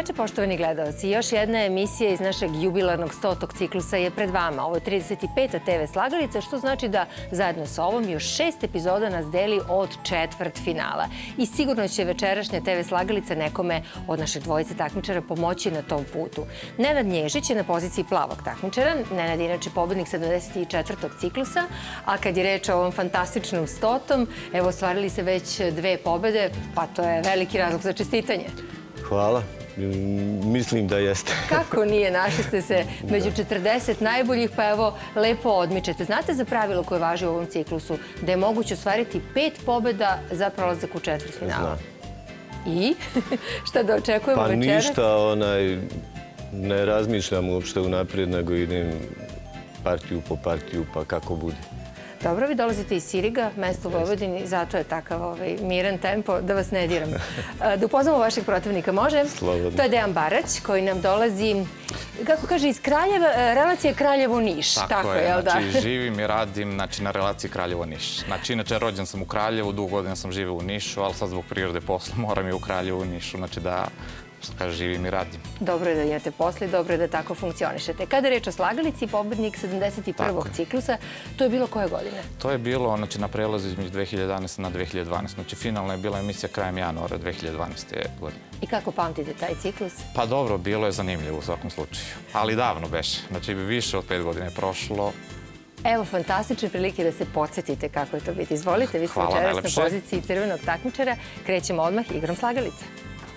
večer, poštovani gledalci. Još jedna emisija iz našeg jubilarnog 100. ciklusa je pred vama. Ovo je 35. TV Slagalica, što znači da zajedno sa ovom još 6 epizoda nas deli od četvrtfinala. I sigurno će večerašnja TV Slagalica nekome od naše dvojice takmičara pomoći na tom putu. Nenad Nježić je na poziciji plavog takmičara. Nenad je inače pobednik 74. ciklusa, a kad je reč o ovom fantastičnom 100. evo, ostvarili se već 2 pobede, pa to je veliki razlog za čestitanje. Hvala. Mislim da jeste. Kako nije? Našli ste se među 40 najboljih, pa evo, lepo odmičete. Znate za pravilo koje važi u ovom ciklusu? Da je moguće ostvariti 5 pobjeda za prolazak u četvrtfinale. I? Šta da očekujemo večeras? Pa ništa, ne razmišljam uopšte unaprijed, nego idem partiju po partiju, pa kako bude. Dobro, vi dolazite iz Siriga, mesto u Vojvodini, zato je takav miran tempo, da vas ne diram. Da upoznamo vašeg protivnika, može? Slobodno. To je Dejan Barać, koji nam dolazi, kako kaže, iz Kraljeva, relacije Kraljevo-Niš. Tako je, znači živim i radim na relaciji Kraljevo-Niš. Znači, inače, rođen sam u Kraljevu, dugo godina sam živeo u Nišu, ali sad zbog prirode posla moram i u Kraljevu u Nišu, znači da, što kaže, živim i radim. Dobro je da imate posla i dobro je da tako funkcionišete. Kada je reč o Slagalici, pobednik 71. ciklusa, to je bilo koje godine? To je bilo na prelazu između 2011. na 2012. Znači, finalna je bila emisija krajem januara 2012. godine. I kako pamtite taj ciklus? Pa dobro, bilo je zanimljivo u svakom slučaju. Ali davno beše. Znači, više od 5 godina je prošlo. Evo, fantastične prilike da se podsjetite kako je to biti. Izvolite, vi ste večeras na poziciji crvenog takmičara. Krećemo odmah igrom Slagalice.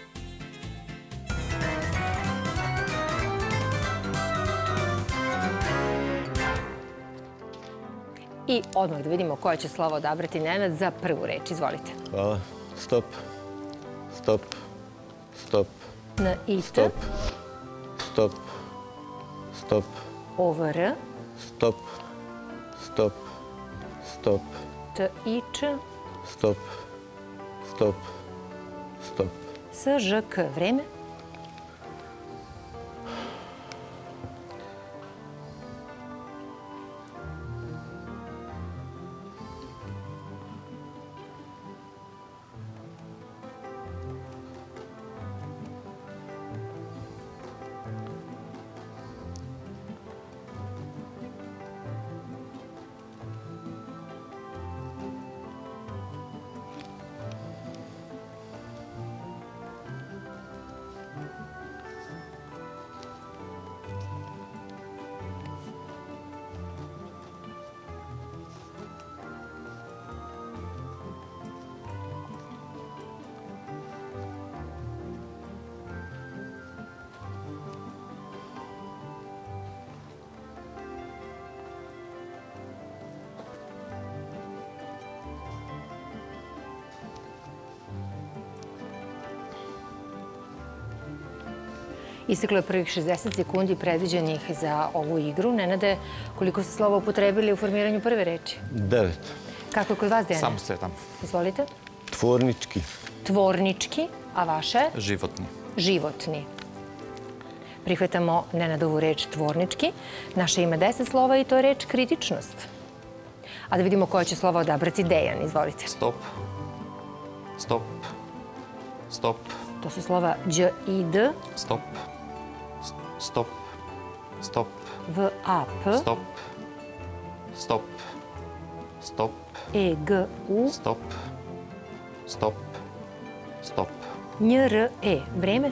I odmah da vidimo koje će slovo odabrati Nenad za prvu reč. Izvolite. Hvala. Stop. Stop. Stop. N-I-T. Stop. Stop. Stop. O-V-R. Stop. Stop. Stop. T-I-Č. Stop. Stop. Stop. S-Ž-K. Vreme? Isteklo je prvih 60 sekundi predviđenih za ovu igru. Nenade, koliko ste slova upotrebili u formiranju prve reči? 9. Kako je kod vas, Dejane? Samo 7. Izvolite. Tvornički. Tvornički, a vaše? Životni. Životni. Prihvatamo Nenadovu reč tvornički. Naše ima 10 slova i to je reč kritičnost. A da vidimo koje će slova odabrati Dejan. Izvolite. Stop. Stop. Stop. To su slova Đ i D. Stop. Stop. Stop. V, A, P. Stop. Stop. Stop. E, G, U. Stop. Stop. Stop. Nj, R, E. Vreme?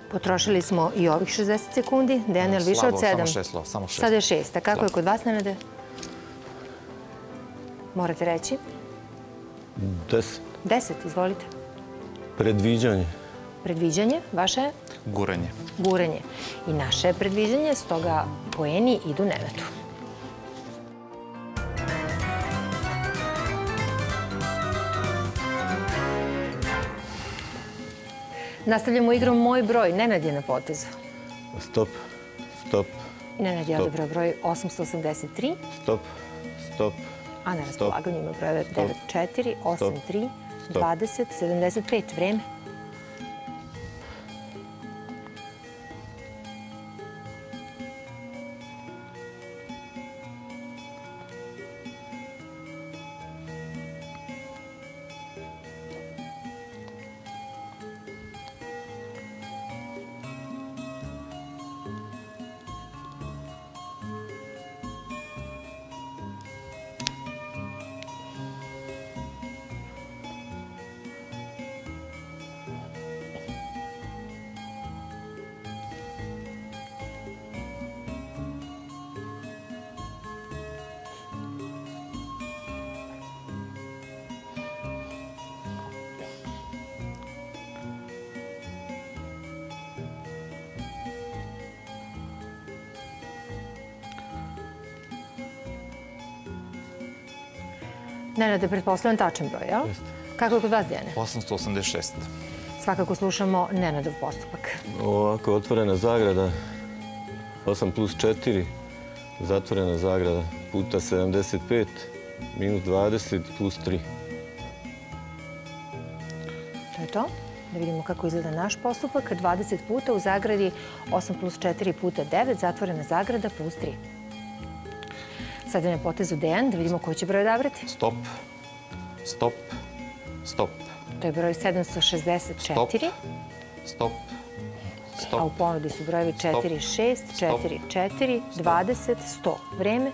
Potrošili smo i ovih 60 sekundi. Dejan, je li više od 7? Samo 6 samo 6. Sada je 6. A kako je kod vas, Nenade? Morate reći. 10. 10, izvolite. Predviđanje. Predviđanje, vaše je? Guranje. Guranje. I naše je predviđanje, stoga poeni idu Nenadu. Nastavljamo igrom Moj broj. Nenad je na potezu. Stop. Stop. Nenad je odabrao broj 883. Stop. Stop. A na raspolaganju ima brojeve 94, 83, 20, 75. Vreme. Nenade, pretpostavljam tačan broj, jel? Kako je kod vas, Dejane? 886. Svakako slušamo Nenadov postupak. Ovako, otvorena zagrada, 8 plus 4, zatvorena zagrada, puta 75, minus 20, plus 3. To je to. Da vidimo kako izgleda naš postupak. 20 puta u zagradi, 8 plus 4 puta 9, zatvorena zagrada, plus 3. Sada je na potezu Dejan, da vidimo koji će broj odabrati. Stop. Stop. Stop. To je broj 764. Stop. Stop. A u ponudi su brojevi 4, 6, 4, 4, 20, 100. Vreme.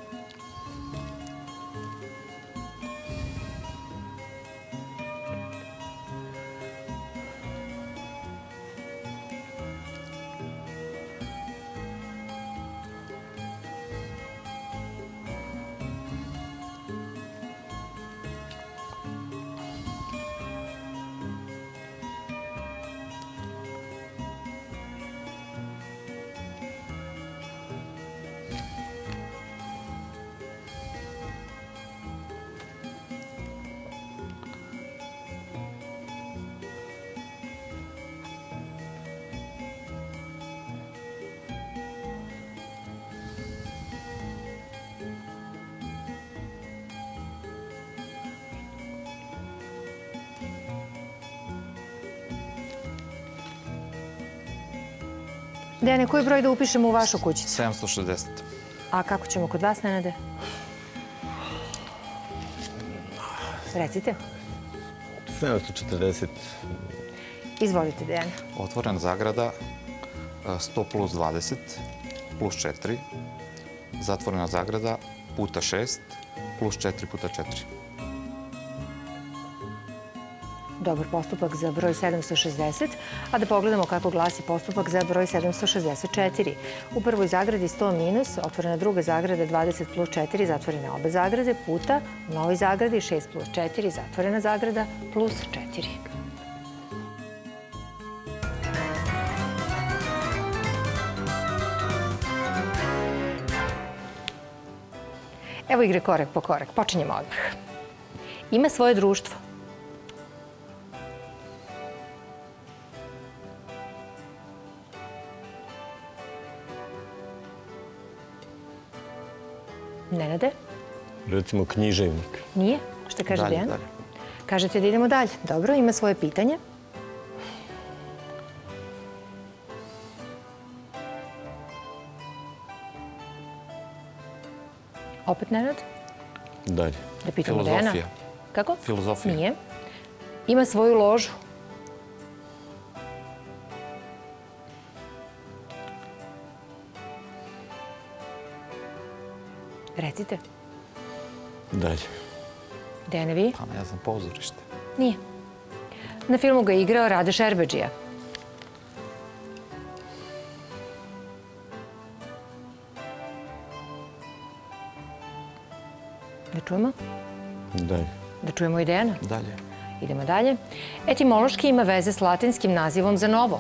Dejane, koji broj da upišemo u vašu kućicu? 760. A kako ćemo kod vas, Nenade? Recite. 740. Izvolite, Dejane. Otvorena zagrada, 100 plus 20, plus 4. Zatvorena zagrada, puta 6, plus 4 puta 4. Dobar postupak za broj 760, a da pogledamo kako glasi postupak za broj 764. U prvoj zagradi 100 minus, otvorena druga zagrada 20 plus 4, zatvorene obe zagrade, puta u novoj zagradi 6 plus 4, zatvorena zagrada plus 4. Evo igre korak po korak. Počinjemo odmah. Ima svoje društvo. Nenade? Recimo književnik. Nije? Šta kaže Dejan? Dalje. Kažete da idemo dalje. Dobro, ima svoje pitanje. Opet Nenad? Dalje. Da pitamo Dejana. Filozofija. Kako? Filozofija. Nije. Ima svoju ložu. Recite. Dalje. Dejane, vi? Pa ne znam, pozorište. Nije. Na filmu ga je igrao Rade Šerbedžija. Da čujemo? Dalje. Da čujemo i Dejana? Dalje. Idemo dalje. Etimološki ima veze s latinskim nazivom za novo.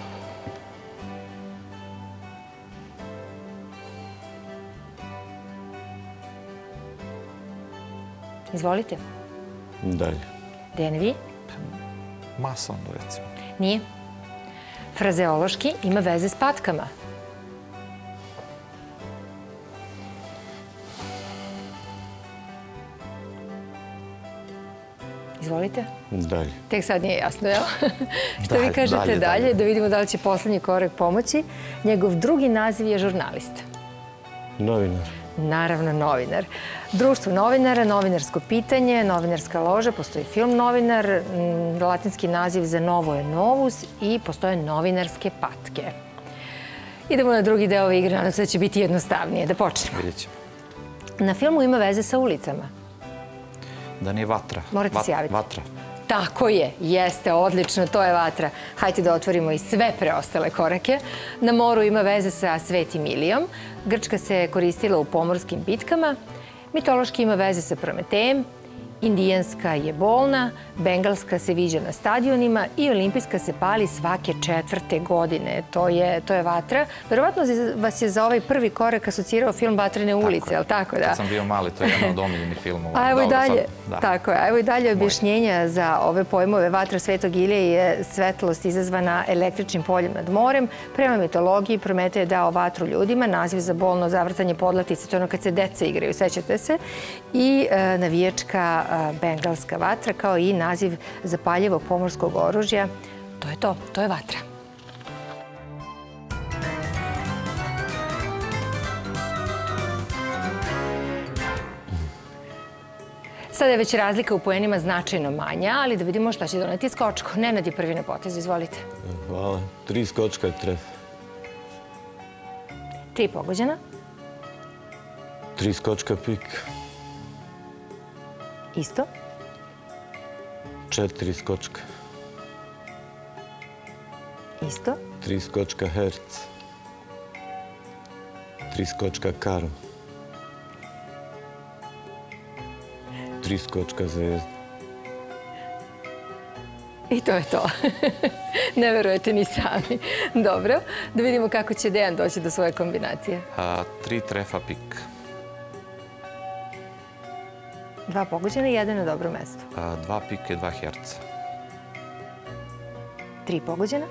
Izvolite. Dalje. Dejane, vi? Mason, recimo. Nije. Frazeološki ima veze s patkama. Izvolite. Dalje. Tek sad nije jasno, jel? Što vi kažete dalje, dalje, da vidimo da li će poslednji korak pomoći. Njegov drugi naziv je žurnalista. Novinar. Naravno, novinar. Društvo novinara, novinarsko pitanje, novinarska loža, postoji film Novinar, latinski naziv za novo je novus i postoje novinarske patke. Idemo na drugi deo ove igre, nadam se da će biti jednostavnije. Da počnemo. Vidjet ćemo. Na filmu ima veze sa ulicama. Da nije vatra. Morate se javiti. Vatra. Tako je, jeste, odlično, to je vatra. Hajde da otvorimo i sve preostale korake. Na moru ima veze sa Svetim Ilijom. Grčka se koristila u pomorskim bitkama. Mitološki ima veze sa Prometejem. Indijanska je bolna, bengalska se viđa na stadionima i olimpijska se pali svake 4. godine. To je vatra. Verovatno vas je za ovaj prvi korak asocirao film Vatrene ulice, je li tako? Kad sam bio mali, to je jedan od omiljenih filmova. A evo i dalje, tako je, evo i dalje objašnjenja za ove pojmove. Vatra Svetog Ilije je svetlost izazvana električnim poljem nad morem. Prema mitologiji Prometej je dao vatru ljudima, naziv za bolno zavrtanje podlatice, to je ono kad se deca igraju, sećate se, i navijačka bengalska vatra, kao i naziv zapaljivog pomorskog oružja. To je to je vatra. Sada je već razlika u poenima značajno manja, ali da vidimo šta će doneti skočko. Nenad je prvi na potezu, izvolite. Hvala. 3 skočka tref. 3 pogođena. 3 skočka pik. Isto. 4 skočka. Isto. 3 skočka herc. 3 skočka karo. 3 skočka zvezda. I to je to. Ne verujete ni sami. Dobro, da vidimo kako će Dejan doći do svoje kombinacije. 3 trefa pik. 2 pogođena i 1 na dobro mesto. 2 pike, 2 herca. 3 pogođena.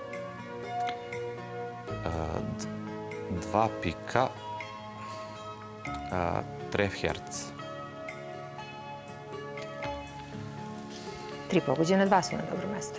2 pika, tref herc. 3 pogođena, 2 su na dobro mesto.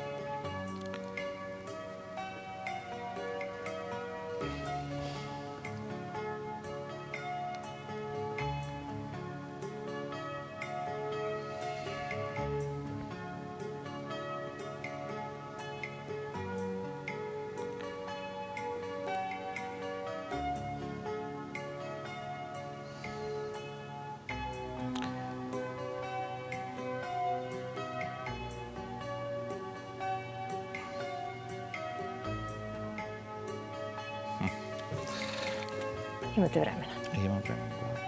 Imate vremena. Imam vremena.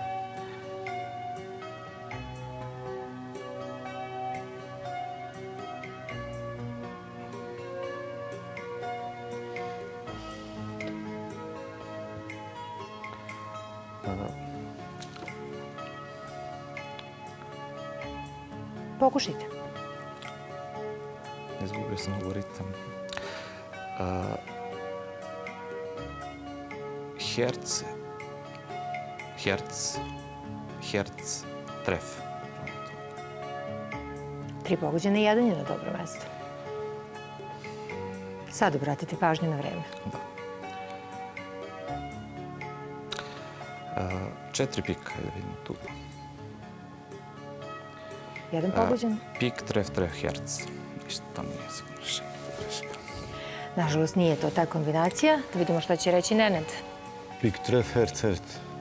Pokušajte. Izgubio sam algoritam. Herc, herc, herc, tref. 3 pogođena i 1 je na dobro mesto. Sad obratite pažnju na vreme. Da. 4 pika, da vidimo tu. 1 pogođen. Pik, tref, tref, herc. Ništa, to nije sigurno rešenje. Nažalost, nije to ta kombinacija. Da vidimo šta će reći Nenad. Pik, tref, herc, herc.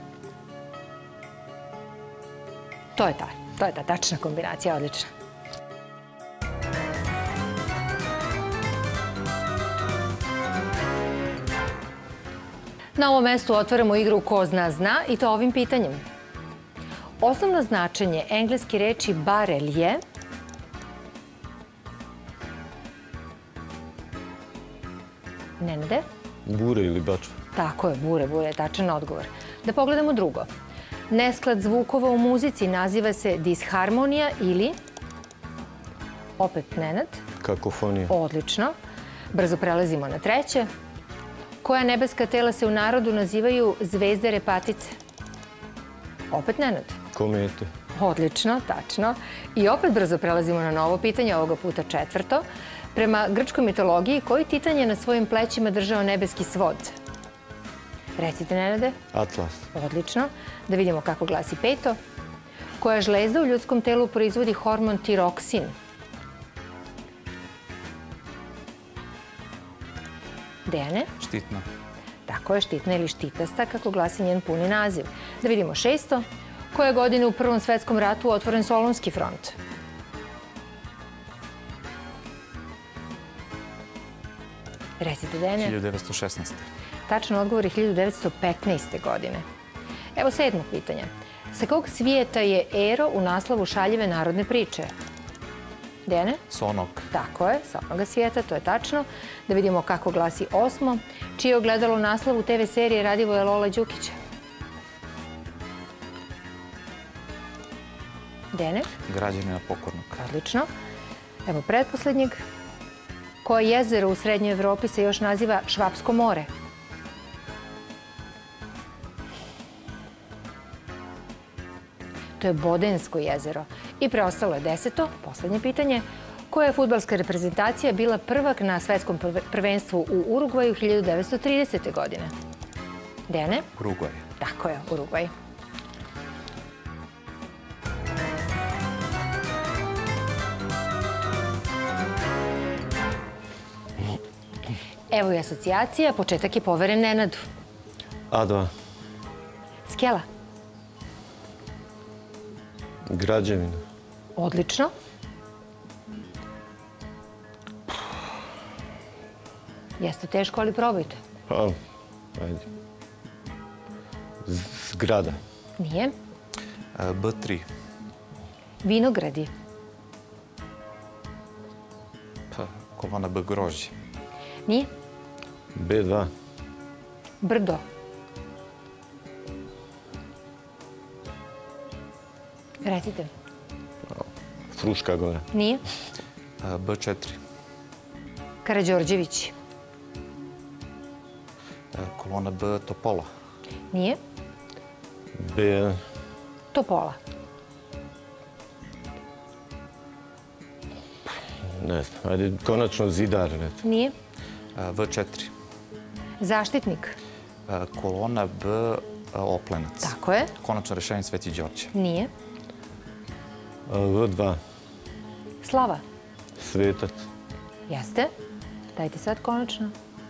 To je ta tačna kombinacija, odlična. Na ovom mestu otvaramo igru Ko zna zna i to ovim pitanjem. Osnovno značenje engleske reči barel je... Nenade? Bure ili bačva. Tako je, bure je tačan odgovor. Da pogledamo drugo. Nesklad zvukova u muzici naziva se disharmonija ili... Opet Nenad. Kakofonija. Odlično. Brzo prelazimo na treće. Koja nebeska tela se u narodu nazivaju zvezde repatice? Opet Nenad. Komete. Odlično, tačno. I opet brzo prelazimo na novo pitanje, ovoga puta četvrto. Prema grčkoj mitologiji, koji titan je na svojim plećima držao nebeski svod? Recite, Nenade. Atlas. Odlično. Da vidimo kako glasi peto. Koja žlezda u ljudskom telu proizvodi hormon tiroksin? Dejane? Štitna. Tako je, štitna ili štitasta, kako glasi njen puni naziv. Da vidimo šesto. Koje godine u Prvom svetskom ratu otvoren Solunski front? Recite, Dejane. 1916. Tačan odgovor je 1915. godine. Evo sedmo pitanje. Sa kog svijeta je Ero u naslovu šaljive narodne priče? Dejane? Sa onog. Tako je, sa onoga svijeta, to je tačno. Da vidimo kako glasi osmo. Čije je ogledalo u naslovu TV serije Radivoja Lola Đukića? Dejane? Građanina pokornog. Odlično. Evo pretposlednjeg. Koje jezero u Srednjoj Evropi se još naziva Švapsko more? To je Bodensko jezero. I preostalo je 10. Poslednje pitanje. Koja je fudbalska reprezentacija bila prvak na svetskom prvenstvu u Urugvaju 1930. godine? Dejane? Urugvaj. Tako je, Urugvaj. Evo i asocijacija. Početak je poveren Nenadu. A2. Skela. Građevina. Odlično. Jeste teško, ali probajte. Pa, ajde. Zgrada. Nije. B3. Vinogradi. Pa, kolona B grožđe. Nije. B2. Brdo. Recite. Fruška gora. Nije. B4. Karađorđević. Kolona B Topola. Nije. B1. Topola. Ne znam, ajde, konačno Zidar. Nije. V4. Zaštitnik. Kolona B Oplenac. Tako je. Konačno rešenje Sveti Đorđe. Nije. V2. Slava. Svetac. Jeste. Dajte sad konačno.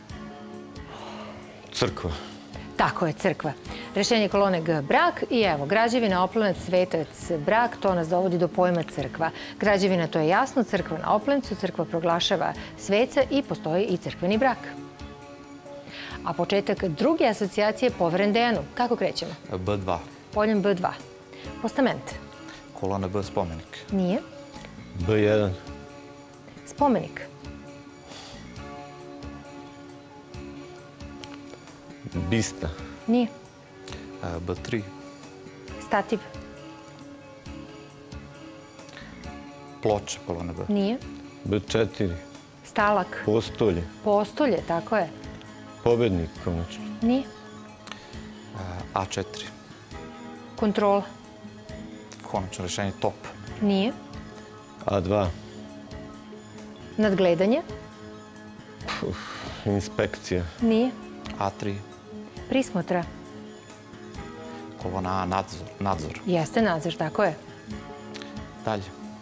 Crkva. Tako je, crkva. Rešenje kolone G, brak. I evo, građevina, oplenac, svetac, brak, to nas dovodi do pojma crkva. Građevina, to je jasno, crkva na oplencu, crkva proglašava sveca i postoji i crkveni brak. A početak druge asocijacije poveren Dejanu. Kako krećemo? B2. Poljem B2. Postament. Kolona B spomenik. Nije. B1. Spomenik. Bista. Nije. B3. Stativ. Ploča, kolona B. Nije. B4. Stalak. Postolje. Postolje, tako je. Pobednik, konačno. Nije. A4. Kontrola. Konačno rešenje top. Nije. A2. Nadgledanje. Inspekcija. Nije. A3. Prismotra. Kolona A nadzor. Jeste nadzor, tako je. Dalje.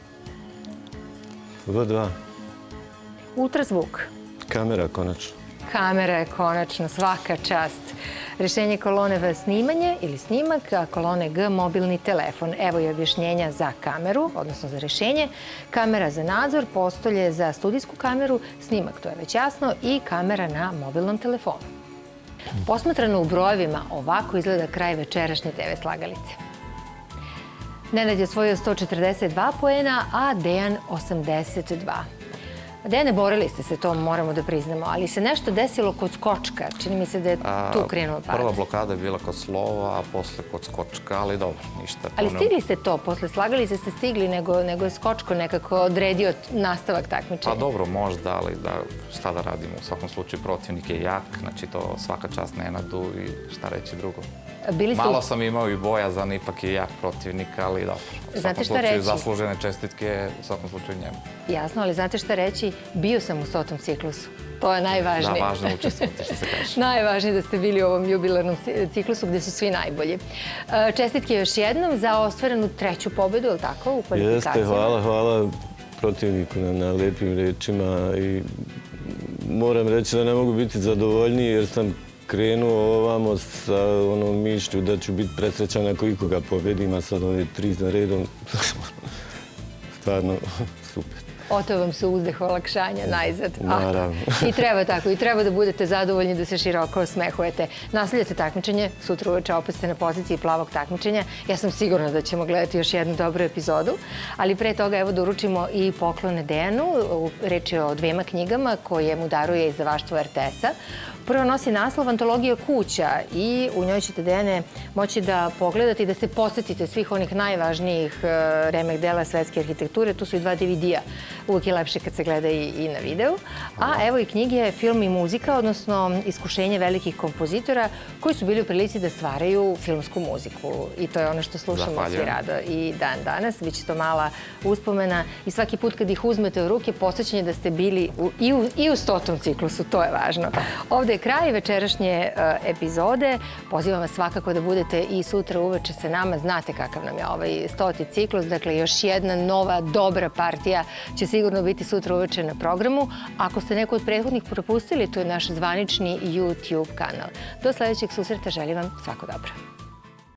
V2. Ultrazvuk. Kamera, konačno. Kamera je konačno, svaka čast. Rešenje kolone V snimanje ili snimak, a kolone G mobilni telefon. Evo i objašnjenja za kameru, odnosno za rešenje. Kamera za nadzor, postolje za studijsku kameru, snimak, to je već jasno, i kamera na mobilnom telefonu. Posmatrano u brojevima, ovako izgleda kraj večerašnje TV slagalice. Nenad je osvojio 142 poena, a Dejan 82. Dejane, borili ste se, to moramo da priznamo, ali se nešto desilo kod skočka. Čini mi se da je tu krenuo pad. Prva blokada je bila kod slova, a posle kod skočka, ali dobro, ništa. Ali stigli ste to, posle slagali ste stigli, nego je skočko nekako odredio nastavak takmičenja. Pa dobro, možda, ali šta da radimo, u svakom slučaju protivnik je jak, znači to svaka čast Nenadu i šta reći drugo. Malo sam imao i bojazan, ipak je jak protivnik, ali dobro. U svakom slučaju zaslužene čestitke, u svakom slučaju njemu. Jasno, ali znate šta reći? Bio sam u 100. ciklusu. To je najvažnije. Da, važno učestvovati, što se kaže. Najvažnije da ste bili u ovom jubilarnom ciklusu gde su svi najbolji. Čestitke još jednom za ostvarenu 3. pobedu, je li tako, u kvalifikacijama? Jeste, hvala protivniku na lepim rečima i moram reći da ne mogu biti zadovoljniji jer sam krenuo ovamo sa onom mišlju da ću biti presrećan ako ikoga pobedim, a sad ove 3 za redom. Stvarno, super. Oto vam se uzdeh olakšanja najzad. Naravno. I treba tako, i treba da budete zadovoljni, da se široko osmehujete. Nastavljate takmičenje, sutra uveče opet ste na poziciji plavog takmičenja. Ja sam sigurna da ćemo gledati još jednu dobru epizodu, ali pre toga evo da uručimo i poklone Dejanu. Reč je o 2 knjigama koje mu daruje izdavaštvo RTS-a. Prvo nosi naslov Antologija kuća i u njoj ćete, Dejane, moći da pogledate i da se podsjetite svih onih najvažnijih remek dela svetske arhitekture. Tu su i 2 DVD-a. Uvijek je lepše kad se gleda i na videu. A evo i knjige Film i muzika, odnosno iskušenje velikih kompozitora koji su bili u prilici da stvaraju filmsku muziku. I to je ono što slušamo svi rado i dan danas. Biće to mala uspomena i svaki put kad ih uzmete u ruke, podsjećanje da ste bili i u 100. ciklusu. To je važno. Ovde je kraj večerašnje epizode. Pozivam vas svakako da budete i sutra uveče sa nama. Znate kakav nam je ovaj 100. ciklus. Dakle, još jedna nova, dobra partija će sigurno biti sutra uveče na programu. Ako ste neko od prethodnih propustili, to je naš zvanični YouTube kanal. Do sledećeg susreta želim vam svako dobro.